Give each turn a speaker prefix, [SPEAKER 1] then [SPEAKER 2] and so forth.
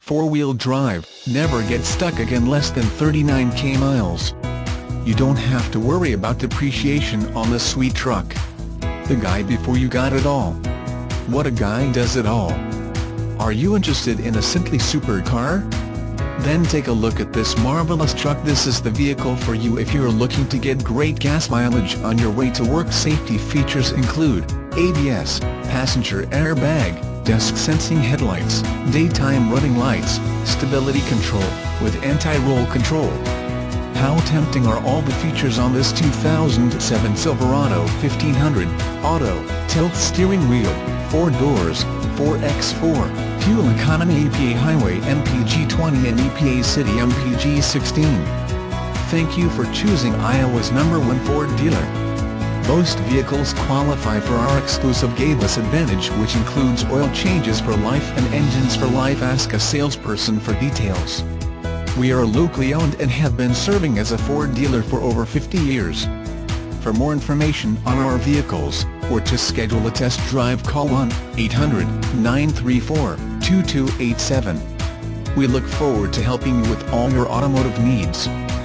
[SPEAKER 1] 4-wheel drive, never get stuck again, less than 39k miles. You don't have to worry about depreciation on this sweet truck. The guy before you got it all. What a guy does it all. Are you interested in a simply super car? Then take a look at this marvelous truck. This is the vehicle for you if you're looking to get great gas mileage on your way to work. Safety features include ABS, passenger airbag, dusk sensing headlights, daytime running lights, stability control, with anti-roll control. How tempting are all the features on this 2007 Silverado 1500, auto, tilt steering wheel, 4 doors, 4x4, fuel economy, EPA highway MPG 20 and EPA city MPG 16. Thank you for choosing Iowa's #1 Ford dealer. Most vehicles qualify for our exclusive Gaveless Advantage, which includes oil changes for life and engines for life. Ask a salesperson for details. We are locally owned and have been serving as a Ford dealer for over 50 years. For more information on our vehicles, or to schedule a test drive, call 1-800-934-2287. We look forward to helping you with all your automotive needs.